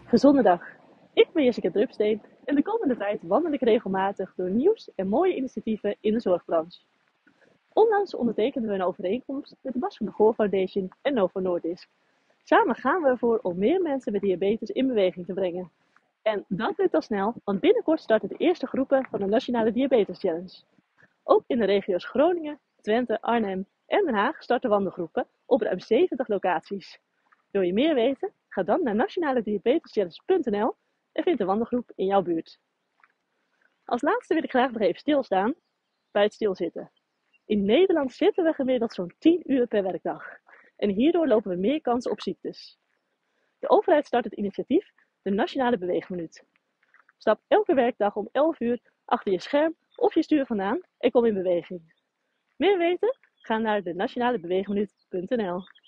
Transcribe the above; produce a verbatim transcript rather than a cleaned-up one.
Gezonde dag. Ik ben Jessica Drupsteen en de komende tijd wandel ik regelmatig door nieuws en mooie initiatieven in de zorgbranche. Onlangs ondertekenden we een overeenkomst met de Bas van de Goor Foundation en Novo Nordisk. Samen gaan we ervoor om meer mensen met diabetes in beweging te brengen. En dat lukt al snel, want binnenkort starten de eerste groepen van de Nationale Diabetes Challenge. Ook in de regio's Groningen, Twente, Arnhem en Den Haag starten wandelgroepen op ruim zeventig locaties. Wil je meer weten? Ga dan naar nationale diabetes challenge punt n l en vind een wandelgroep in jouw buurt. Als laatste wil ik graag nog even stilstaan bij het stilzitten. In Nederland zitten we gemiddeld zo'n tien uur per werkdag. En hierdoor lopen we meer kans op ziektes. De overheid start het initiatief de Nationale Beweegminuut. Stap elke werkdag om elf uur achter je scherm of je stuur vandaan en kom in beweging. Meer weten? Ga naar de nationale beweegminuut punt n l.